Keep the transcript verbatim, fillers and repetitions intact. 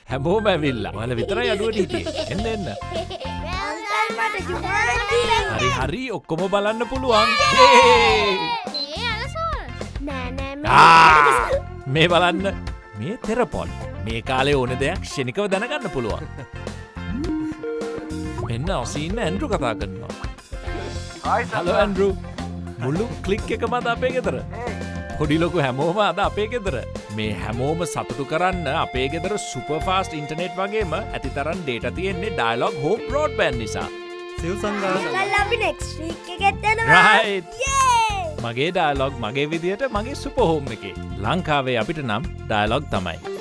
හැමෝම ඇවිල්ලා. ඔයාලා විතරයි අඩුවට හිටියේ. එන්න එන්න. හරි හරි ඔක්කොම බලන්න පුළුවන්. මේ බලන්න මේ තෙරපොල්. මේ කාලේ ඕන දෙයක් ක්ෂණිකව දැනගන්න පුළුවන්. මෙන්න ඔසීන්න ඇන්ඩ්‍රු කතා කරනවා. Hello Andrew. මුළු ක්ලික් එකම අද අපේ ගෙදර. පොඩි ලොකු හැමෝම අද අපේ ගෙදර. මේ හැමෝම සතුටු කරන්න අපේ ගෙදර සුපර් ෆාස්ට් ඉන්ටර්නෙට් වගේම ඇතිතරම් ඩේටා තියෙන්නේ ඩයලොග් හෝම් බ්‍රෝඩ්බෑන්ඩ් නිසා. සිව් සංගාස අපි නෙක්ස්ට් වීක් එකෙත් යනවා. රයිට්. මගේ ඩයලොග් මගේ විදියට මගේ සුපර් හෝම් එකේ. ලංකාවේ අපිට නම් ඩයලොග් තමයි.